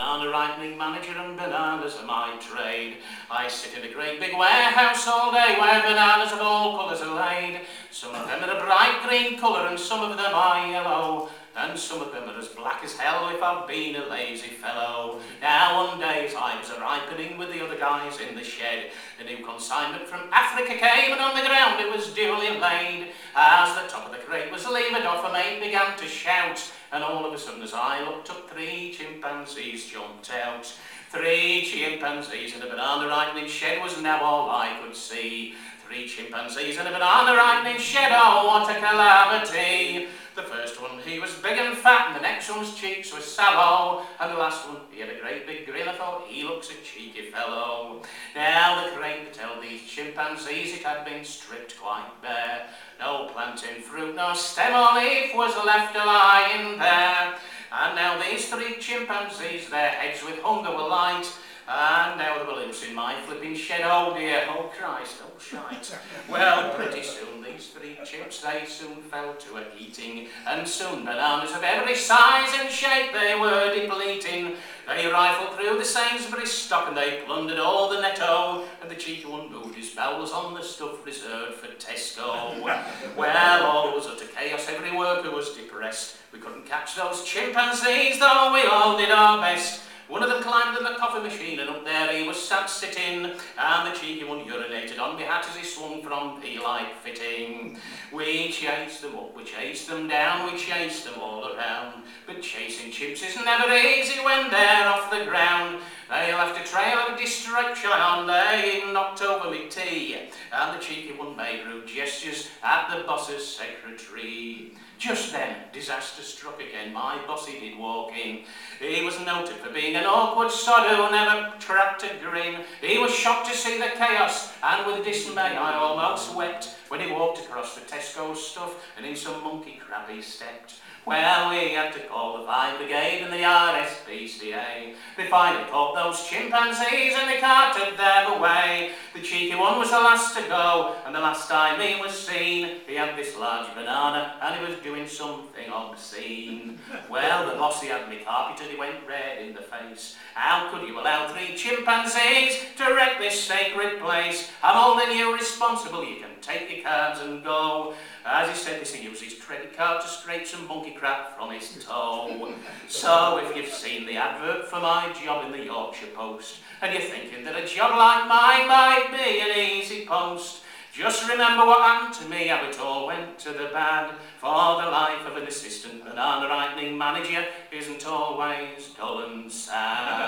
banana ripening manager and bananas are my trade. I sit in a great big warehouse all day where bananas of all colours are laid. Some of them are a bright green colour and some of them are yellow. And some of them are as black as hell if I've been a lazy fellow. Now one day as I was a-ripening with the other guys in the shed, a new consignment from Africa came and on the ground it was duly laid. As the top of the crate was levered off, a mate began to shout, and all of a sudden as I looked up, 3 chimpanzees jumped out. 3 chimpanzees in a banana ripening shed was now all I could see. 3 chimpanzees in a banana ripening shed, oh what a calamity! The first one, he was big and fat, and the next one's cheeks were sallow, and the last one, he had a great big grin. I thought, he looks a cheeky fellow. Now the crate to tell these chimpanzees it had been stripped quite bare. No plantain fruit, no stem or leaf was left lying there. And now these 3 chimpanzees, their heads with hunger were light, and now they were loose in my flipping shed. Oh dear, oh Christ, oh shite. Well, pretty soon these 3 chimps, they soon fell to a eating, and soon bananas of every size and shape they were depleting. They rifled through the Sainsbury's stock and they plundered all the Netto, and the cheeky one moved his bowels on the stuff reserved for Tesco. Well, all was utter chaos, every worker was depressed. We couldn't catch those chimpanzees, though we all did our best. One of them climbed in the coffee machine and up there he was sat sitting, and the cheeky one urinated on my hat as he swung from pea-like fitting. We chased them up, we chased them down, we chased them all around, but chasing chimps is never easy when they're off the ground. They left a trail of destruction and they even knocked over me tea, and the cheeky one made rude gestures at the boss's secretary. Just then, disaster struck again. My boss, he did walk in. He was noted for being an awkward sod who never cracked a grin. He was shocked to see the chaos, and with dismay I almost wept when he walked across the Tesco stuff and in some monkey crap he stepped. Well, we had to call the fire brigade and the RSPCA. They finally caught those chimpanzees and they carted them away. The cheeky one was the last to go, and the last time he was seen, he had this large banana and he was doing something obscene. Well, the boss, he had me carpeted, he went red in the face. How could you allow 3 chimpanzees to wreck this sacred place? I'm holding you responsible, you can take your cards and go. As he said this, he used his credit card to scrape some monkey crap from his toe. So if you've seen the advert for my job in the Yorkshire Post, and you're thinking that a job like mine might be an easy post, just remember what happened to me, how it all went to the bad. For the life of an assistant banana ripening manager isn't always dull and sad.